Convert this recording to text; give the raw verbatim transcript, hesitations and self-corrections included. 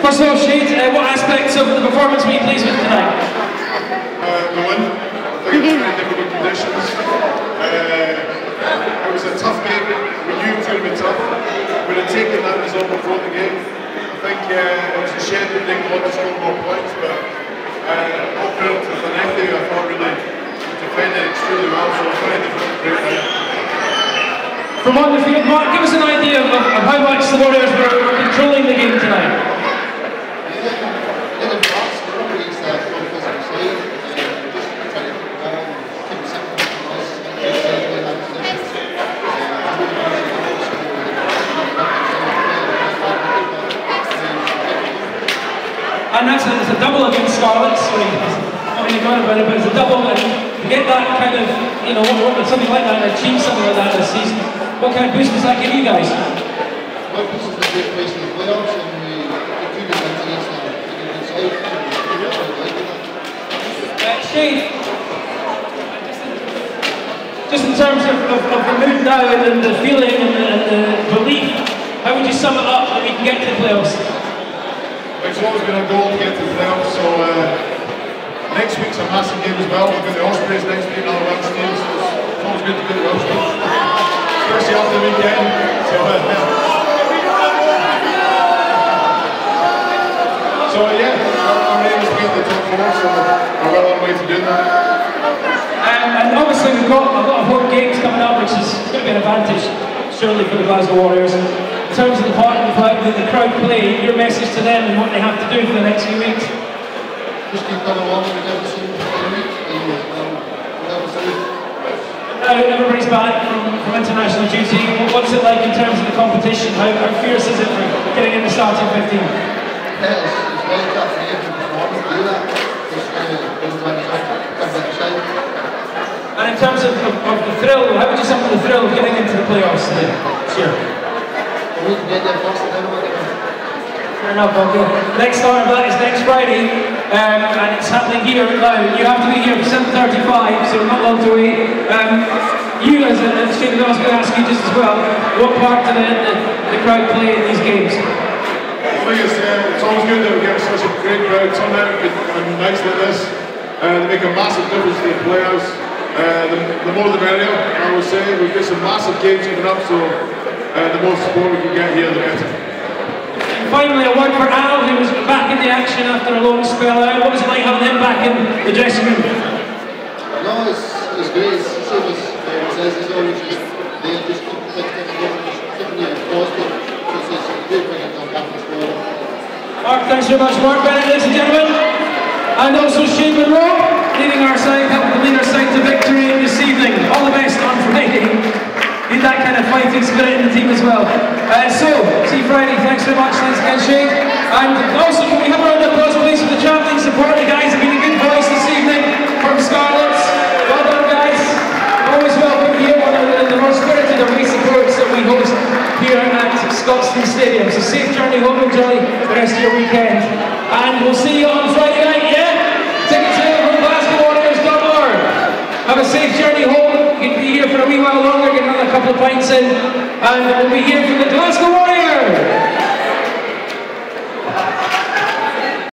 First of all, Shade, uh, what aspects of the performance were you pleased with tonight? Uh, the win. I think it was very difficult conditions. Uh, it was a tough game. We knew it was going to be tough. We had taken that result before the game. I think uh, it was a shame we didn't want to score more points, but uh, all credit to Zanetti, I thought really defended extremely well, so it was very difficult to break down. From on the field, Mark, give us an idea of, of how much the Warriors were, were controlling the game tonight. And that's a, it's a double against Scarlets. Sorry, I mean, going about it, but it's a double, and to get that kind of, you know, something like that, and achieve something like that this season, what kind of boost does that give you guys? Well, this is a great place in the playoffs, and we continue to win against them. Uh, Shane, just in terms of, of, of the mood now and the feeling and the, and the belief, how would you sum it up that we can get to the playoffs? It's always been a goal to get to the playoffs, so uh, next week's a massive game as well. We've got the Ospreys next week, another Welsh team, so it's always good to get the Welsh team, especially after the weekend. So, uh, so uh, yeah, our, our aim is to get to the top four, so we're well on our way to doing that. Um, and obviously we've got a lot of home games coming up, which is going to be an advantage, surely, for the Glasgow Warriors. In terms of the part of the, the crowd play, your message to them and what they have to do for the next few weeks? Just keep coming along with everything every week, and um, whatever it's doing. Now everybody's back from, from international duty. What's it like in terms of the competition? How, how fierce is it for getting in the starting fifteen? Yeah, it's, it's very tough for every performance to do that. Just uh, every time it's up, comes out side. And in terms of, of, of the thrill, how would you sum up the thrill of getting into the playoffs this year? We can get there first and then we'll get there. Fair enough, okay. Next start of that is next Friday, um, and it's happening here now. You have to be here for seven thirty-five, so not long to wait. Um, you, as a student, I was going to ask you just as well, what part do the, the, the crowd play in these games? I think it's, uh, it's always good that we get such a great crowd turn out on nights like this. Uh, they make a massive difference to the players. Uh, the, the more the merrier, I would say. We've got some massive games coming up, so Uh, the more support we can get here, the better. And finally, a word for Al, who was back in the action after a long spell out. What was it like having him back in the dressing room? No, it's, it's great. It's the same as uh, says, it's always just there, just keep the things going, just keeping you positive. It's, it's a great thing to come back and score. Mark, thanks very much, Mark Bennett, ladies and gentlemen. And also Shane Monroe, leading our side, helping to lead our side to victory this evening. All the best on Friday. Need that kind of fighting spirit in the team as well. Uh, so, see you Friday. Thanks very much. Thanks again, Shane. And also, can we have a round of applause, please, for the travelling support? The guys have been a good voice this evening from Scarlets. Well done, guys. Always welcome here. One of the, the most spirited away supports that we host here at Scotstoun Stadium. So, safe journey home. Enjoy the rest of your weekend. And we'll see you on Friday night, yeah? Tickets in from Glasgow Warriors dot org. Have a safe journey home. You can be here for a wee while longer, get another couple of pints in, and we'll be here for the Glasgow Warriors!